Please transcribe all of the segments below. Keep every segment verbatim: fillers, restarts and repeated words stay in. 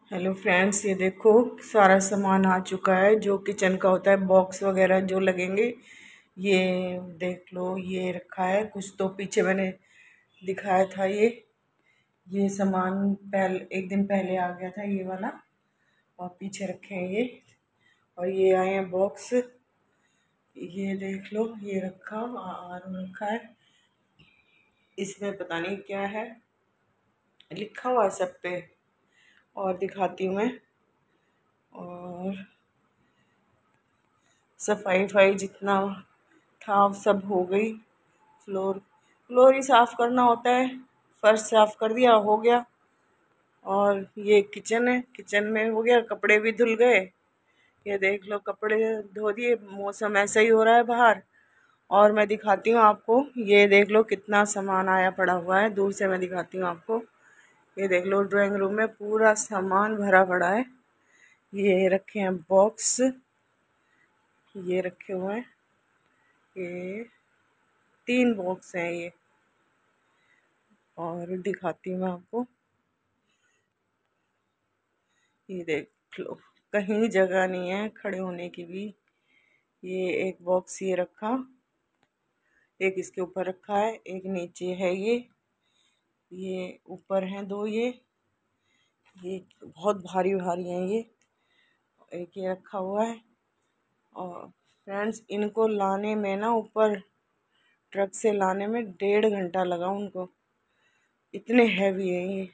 Hello friends, ये देखो सारा सामान आ चुका है जो किचन का होता है। बॉक्स वगैरह जो लगेंगे ये देख लो, ये रखा है। कुछ तो पीछे मैंने दिखाया था, ये ये सामान पहले एक दिन पहले आ गया था ये वाला, और पीछे रखे हैं ये। और ये आए हैं बॉक्स, ये देख लो, ये रखा और रखा है। इसमें पता नहीं क्या है लिखा हुआ है सब पे, और दिखाती हूँ मैं। और सफाई वफाई जितना था सब हो गई। फ्लोर फ्लोर ही साफ़ करना होता है, फर्श साफ़ कर दिया, हो गया। और ये किचन है, किचन में हो गया। कपड़े भी धुल गए, ये देख लो कपड़े धो दिए। मौसम ऐसा ही हो रहा है बाहर। और मैं दिखाती हूँ आपको, ये देख लो कितना सामान आया पड़ा हुआ है। दूर से मैं दिखाती हूँ आपको, ये देख लो ड्राइंग रूम में पूरा सामान भरा पड़ा है। ये रखे हैं बॉक्स, ये रखे हुए हैं, ये तीन बॉक्स हैं ये। और दिखाती हूँ मैं आपको, ये देख लो कहीं जगह नहीं है खड़े होने की भी। ये एक बॉक्स ये रखा, एक इसके ऊपर रखा है, एक नीचे है। ये ये ऊपर हैं दो, ये ये बहुत भारी भारी हैं ये। एक ये रखा हुआ है। और फ्रेंड्स, इनको लाने में ना, ऊपर ट्रक से लाने में डेढ़ घंटा लगा उनको, इतने हैवी है ये।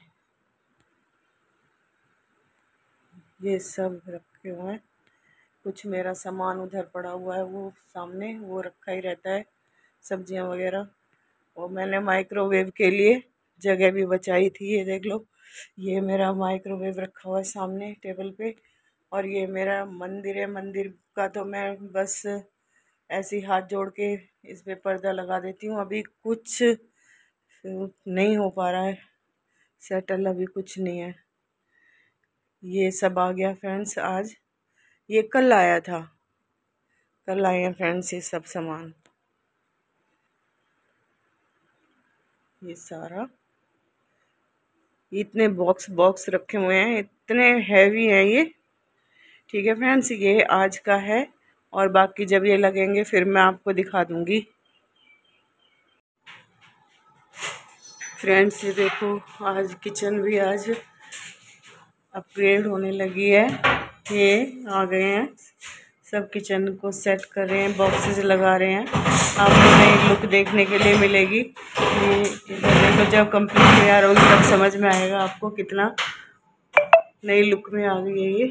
ये सब रखे हुए हैं। कुछ मेरा सामान उधर पड़ा हुआ है, वो सामने वो रखा ही रहता है, सब्जियां वगैरह। और मैंने माइक्रोवेव के लिए जगह भी बचाई थी, ये देख लो। ये मेरा माइक्रोवेव रखा हुआ है सामने टेबल पे। और ये मेरा मंदिर है, मंदिर का तो मैं बस ऐसे ही हाथ जोड़ के इस पे पर्दा लगा देती हूँ। अभी कुछ नहीं हो पा रहा है सेटल, अभी कुछ नहीं है। ये सब आ गया फ्रेंड्स आज, ये कल आया था, कल आए हैं फ्रेंड्स ये सब सामान। ये सारा इतने बॉक्स बॉक्स रखे हुए हैं, इतने हैवी हैं ये। ठीक है फ्रेंड्स, ये आज का है। और बाकी जब ये लगेंगे फिर मैं आपको दिखा दूंगी। फ्रेंड्स, ये देखो आज किचन भी आज अपग्रेड होने लगी है। ये आ गए हैं सब, किचन को सेट कर रहे हैं, बॉक्सेस लगा रहे हैं। आपको नई लुक देखने के लिए मिलेगी। ये इधर देखो, जब कंप्लीट तैयार होगी तब समझ में आएगा आपको कितना नई लुक में आ गई है ये।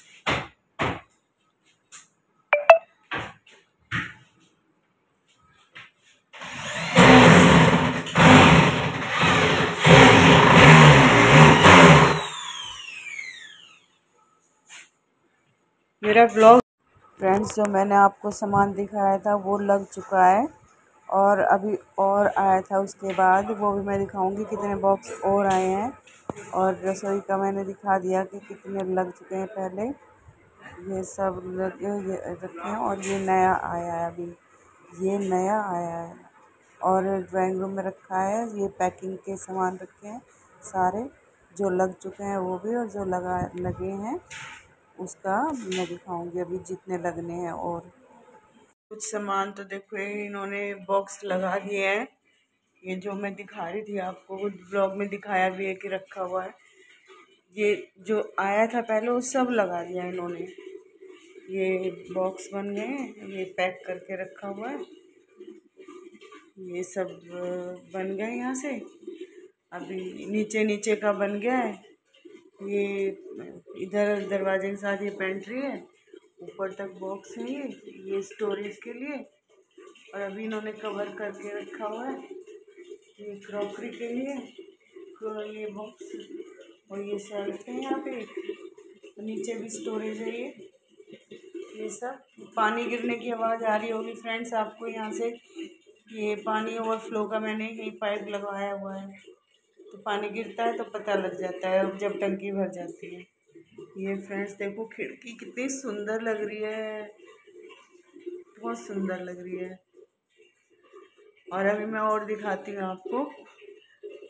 मेरा ब्लॉग फ्रेंड्स, जो मैंने आपको सामान दिखाया था वो लग चुका है। और अभी और आया था उसके बाद, वो भी मैं दिखाऊंगी कितने बॉक्स और आए हैं। और रसोई का मैंने दिखा दिया कि कितने लग चुके हैं पहले। ये सब लगे ये रखे हैं। और ये नया आया है, अभी ये नया आया है। और ड्राइंग रूम में रखा है, ये पैकिंग के सामान रखे हैं सारे, जो लग चुके हैं वो भी, और जो लगा लगे हैं उसका मैं दिखाऊंगी अभी जितने लगने हैं। और कुछ सामान तो देखो इन्होंने बॉक्स लगा दिए हैं। ये जो मैं दिखा रही थी आपको, वो ब्लॉग में दिखाया भी है कि रखा हुआ है। ये जो आया था पहले वो सब लगा दिया इन्होंने। ये बॉक्स बन गए हैं, ये पैक करके रखा हुआ है। ये सब बन गए यहाँ से, अभी नीचे नीचे का बन गया है। ये इधर दरवाजे के साथ ये पेंट्री है, ऊपर तक बॉक्स है ये ये स्टोरेज के लिए। और अभी इन्होंने कवर करके रखा हुआ है, ये क्रॉकरी के लिए ये बॉक्स। और ये शेल्फ है यहाँ पे, नीचे भी स्टोरेज है ये। ये सब पानी गिरने की आवाज़ आ रही होगी फ्रेंड्स आपको यहाँ से। ये पानी ओवरफ्लो का मैंने यही पाइप लगवाया हुआ है, तो पानी गिरता है तो पता लग जाता है जब टंकी भर जाती है। ये फ्रेंड्स देखो, खिड़की कितनी सुंदर लग रही है, बहुत सुंदर लग रही है। और अभी मैं और दिखाती हूँ आपको।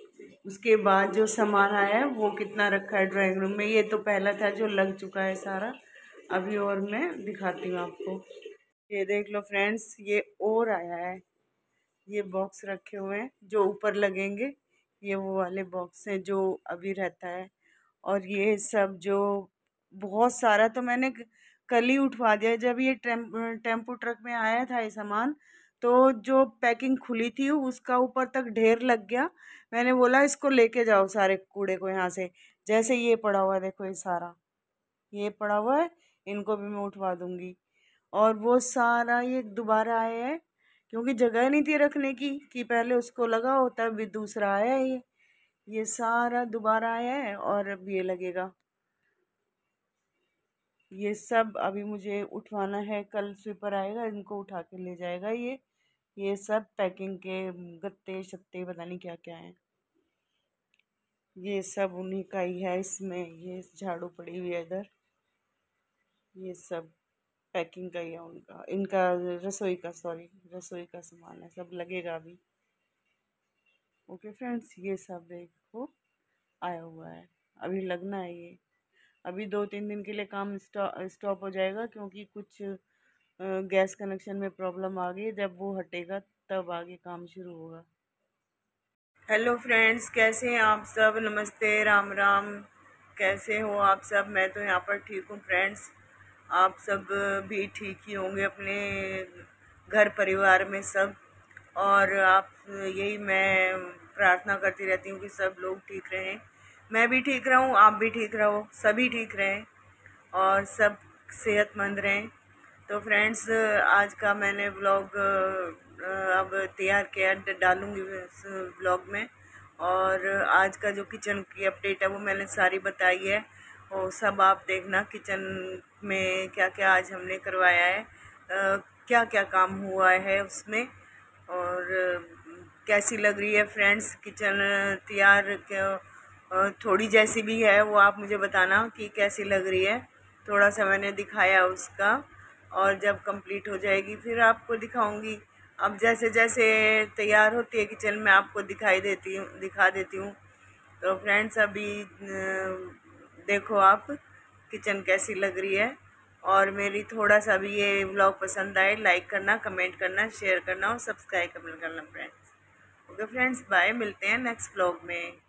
उसके बाद जो सामान आया है वो कितना रखा है ड्राइंग रूम में। ये तो पहला था जो लग चुका है सारा। अभी और मैं दिखाती हूँ आपको। ये देख लो फ्रेंड्स, ये और आया है। ये बॉक्स रखे हुए हैं जो ऊपर लगेंगे। ये वो वाले बॉक्स हैं जो अभी रहता है। और ये सब जो बहुत सारा तो मैंने क- कल ही उठवा दिया। जब ये टेम, टेम्पो ट्रक में आया था ये सामान, तो जो पैकिंग खुली थी उसका ऊपर तक ढेर लग गया। मैंने बोला इसको लेके जाओ सारे कूड़े को यहाँ से। जैसे ये पड़ा हुआ है, देखो ये सारा ये पड़ा हुआ है, इनको भी मैं उठवा दूंगी। और वो सारा ये दोबारा आया है क्योंकि जगह नहीं थी रखने की, कि पहले उसको लगा हो तब भी दूसरा आया है। ये ये सारा दोबारा आया है और अब ये लगेगा। ये सब अभी मुझे उठवाना है, कल स्वीपर आएगा इनको उठा के ले जाएगा। ये ये सब पैकिंग के गत्ते शत्ते पता नहीं क्या क्या है। ये सब उन्हीं का ही है। इसमें ये झाड़ू पड़ी हुई है इधर, ये सब पैकिंग का ही है उनका, इनका रसोई का, सॉरी रसोई का सामान है, सब लगेगा अभी। ओके फ्रेंड्स, ये सब देखो आया हुआ है, अभी लगना है ये। अभी दो तीन दिन के लिए काम स्टॉप हो जाएगा क्योंकि कुछ अ, गैस कनेक्शन में प्रॉब्लम आ गई। जब वो हटेगा तब आगे काम शुरू होगा। हेलो फ्रेंड्स, कैसे हैं आप सब? नमस्ते, राम राम। कैसे हो आप सब? मैं तो यहाँ पर ठीक हूँ फ्रेंड्स। आप सब भी ठीक ही होंगे अपने घर परिवार में सब। और आप यही मैं प्रार्थना करती रहती हूँ कि सब लोग ठीक रहें, मैं भी ठीक रहूँ, आप भी ठीक रहो, सभी ठीक रहें और सब सेहतमंद रहें। तो फ्रेंड्स, आज का मैंने व्लॉग अब तैयार किया, डालूंगी व्लॉग में। और आज का जो किचन की अपडेट है वो मैंने सारी बताई है। वो सब आप देखना किचन में क्या क्या आज हमने करवाया है, आ, क्या क्या काम हुआ है उसमें, और कैसी लग रही है फ्रेंड्स किचन तैयार। क्यों थोड़ी जैसी भी है वो आप मुझे बताना कि कैसी लग रही है। थोड़ा सा मैंने दिखाया उसका, और जब कंप्लीट हो जाएगी फिर आपको दिखाऊंगी। अब जैसे जैसे तैयार होती है किचन में आपको दिखाई देती हूँ दिखा देती हूँ। तो फ्रेंड्स, अभी देखो आप किचन कैसी लग रही है। और मेरी थोड़ा सा भी ये व्लॉग पसंद आए, लाइक करना, कमेंट करना, शेयर करना और सब्सक्राइब करना फ्रेंड्स। ओके फ्रेंड्स, बाय, मिलते हैं नेक्स्ट व्लॉग में।